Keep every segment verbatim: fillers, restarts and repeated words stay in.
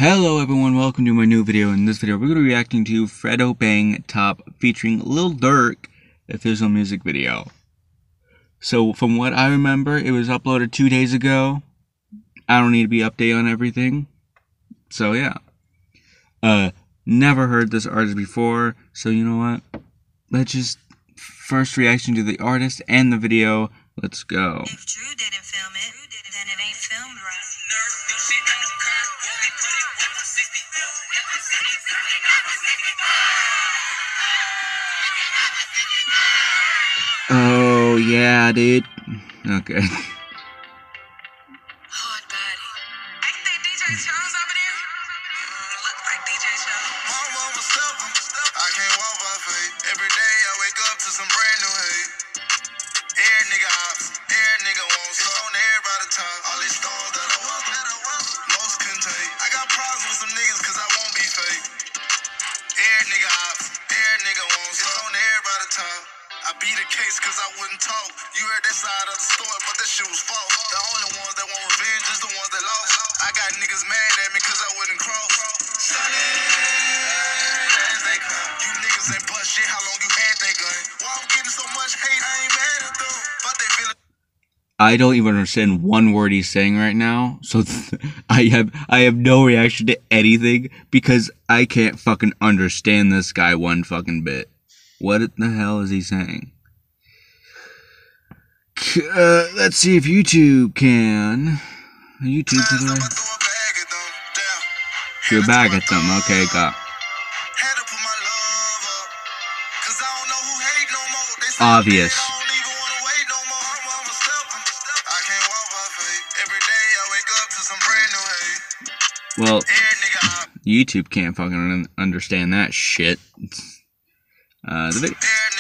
Hello everyone, welcome to my new video. In this video, we're going to be reacting to Fredo Bang Top featuring Lil Durk official music video. So from what I remember, it was uploaded two days ago. I don't need to be updated on everything. So yeah. Uh, never heard this artist before, so you know what? Let's just, first reaction to the artist and the video, let's go. If Drew didn't film it, then it ain't filmed right. Oh yeah, dude. Okay. Hard body. Ain't that D J Charles over there? Mm, look like D J Charles. Mama was stubborn. I can't walk by faith. Every day I wake up to some brand new hate. Every nigga ops, every nigga wants it on everybody top. All these stars that I want, most couldn't take. I got problems with some niggas cause I won't be fake. Every nigga ops, every nigga wants it on everybody top. I beat a case cause I wouldn't talk. You heard that side of the story, but that shit was false. The only ones that want revenge is the ones that lost. I got niggas mad at me cause I wouldn't cross. Sunny as they come. You niggas ain't bust shit, how long you had that gun? Why I'm getting so much hate, I ain't mad at them. But they feel I don't even understand one word he's saying right now, so th I have I have no reaction to anything because I can't fucking understand this guy one fucking bit. What the hell is he saying? Uh, let's see if YouTube can. YouTube to the right. Threw a bag at them. Okay, got. Obvious. Well, YouTube can't fucking understand that shit. Uh, the video.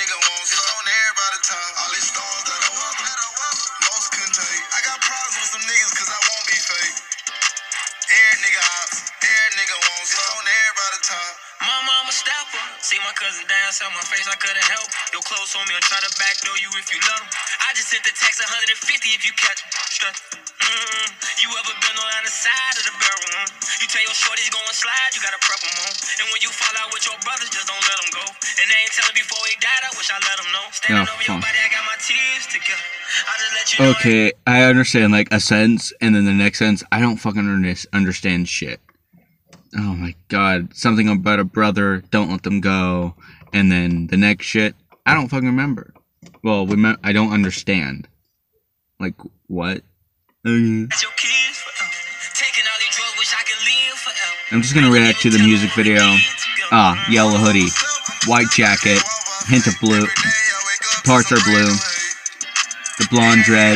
My mama stepper. See my cousin dance on my face, I couldn't help. Your clothes on me, I'll try to backdoor you if you love 'em. I just sent the text one hundred fifty if you catch 'em. Mm-hmm. You ever been on the other side of the barrel? Huh? You tell your shorties going slide, you gotta prep 'em on. And when you fall out with your brothers, just don't let 'em go. And they ain't telling before he died, I wish I let 'em know. Standing oh, over your body, I got my tears together. I just let you know. Okay, I understand like a sentence, and then the next sentence, I don't fucking understand shit. Oh my god, something about a brother, don't let them go, and then the next shit, I don't fucking remember. Well, we me I don't understand. Like, what? Okay. I'm just gonna react to the music video. Ah, yellow hoodie, white jacket, hint of blue, parts are blue, the blonde dreads.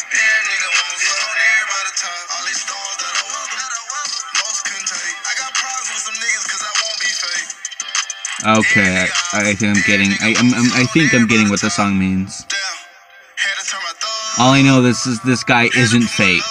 Okay, I, I think I'm getting. I, I'm, I'm, I think I'm getting what the song means. All I know this is this guy isn't fake.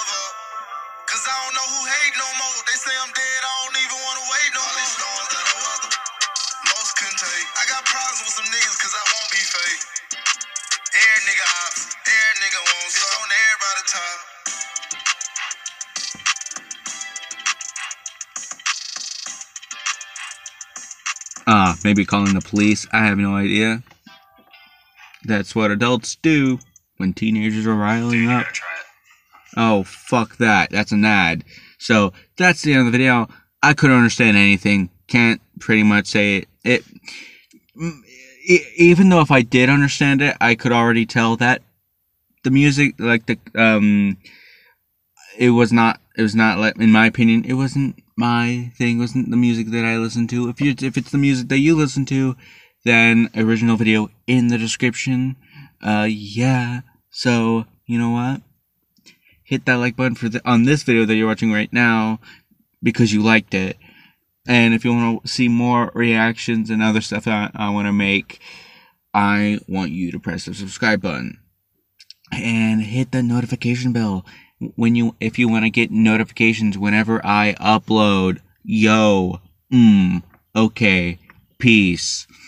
Ah, maybe calling the police. I have no idea. That's what adults do when teenagers are riling up. Oh, fuck that. That's an ad. So, that's the end of the video. I couldn't understand anything. Can't pretty much say it. it even though if I did understand it, I could already tell that the music, like the, um, it was not, it was not, like, in my opinion, it wasn't my thing, wasn't the music that I listen to. If you if it's the music that you listen to, then original video in the description. Uh yeah. So, you know what? Hit that like button for the on this video that you're watching right now because you liked it. And if you want to see more reactions and other stuff I, I want to make, I want you to press the subscribe button and hit the notification bell. When you, if you want to get notifications whenever I upload, yo, mm, okay, peace.